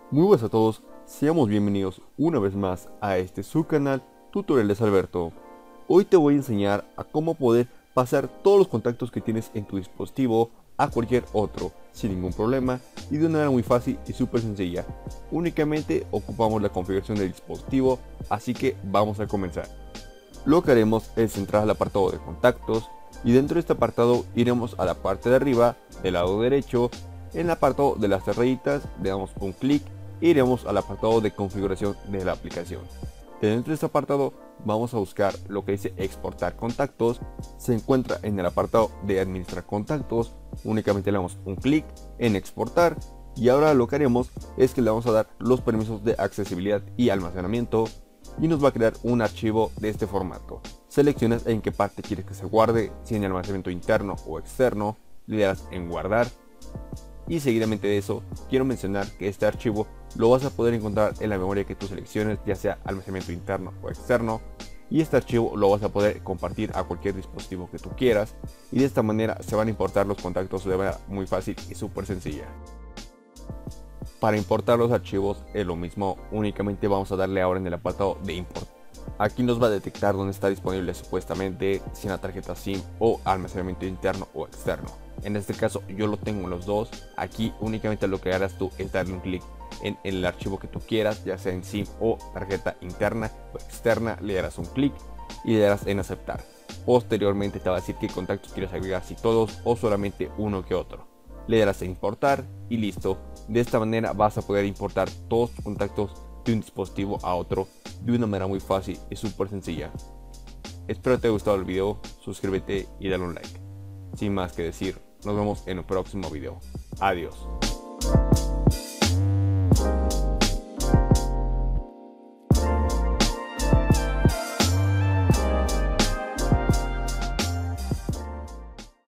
Muy buenas a todos, seamos bienvenidos una vez más a este su canal Tutoriales Alberto. Hoy te voy a enseñar a cómo poder pasar todos los contactos que tienes en tu dispositivo a cualquier otro sin ningún problema y de una manera muy fácil y súper sencilla. Únicamente ocupamos la configuración del dispositivo, así que vamos a comenzar. Lo que haremos es entrar al apartado de contactos y dentro de este apartado iremos a la parte de arriba del lado derecho. En el apartado de las rayitas le damos un clic e iremos al apartado de configuración de la aplicación. Dentro de este apartado vamos a buscar lo que dice exportar contactos. Se encuentra en el apartado de administrar contactos. Únicamente le damos un clic en exportar y ahora lo que haremos es que le vamos a dar los permisos de accesibilidad y almacenamiento y nos va a crear un archivo de este formato. Seleccionas en qué parte quieres que se guarde, si en el almacenamiento interno o externo, le das en guardar. Y seguidamente de eso, quiero mencionar que este archivo lo vas a poder encontrar en la memoria que tú selecciones, ya sea almacenamiento interno o externo. Y este archivo lo vas a poder compartir a cualquier dispositivo que tú quieras. Y de esta manera se van a importar los contactos de manera muy fácil y súper sencilla. Para importar los archivos es lo mismo, únicamente vamos a darle ahora en el apartado de import. Aquí nos va a detectar dónde está disponible supuestamente, si en la tarjeta SIM o almacenamiento interno o externo. En este caso yo lo tengo en los dos. Aquí únicamente lo que harás tú es darle un clic en el archivo que tú quieras, ya sea en SIM o tarjeta interna o externa, le darás un clic y le darás en aceptar. Posteriormente te va a decir qué contactos quieres agregar, si todos o solamente uno que otro. Le darás en importar y listo. De esta manera vas a poder importar todos tus contactos de un dispositivo a otro de una manera muy fácil y súper sencilla. Espero te haya gustado el video, suscríbete y dale un like. Sin más que decir, nos vemos en el próximo video. Adiós.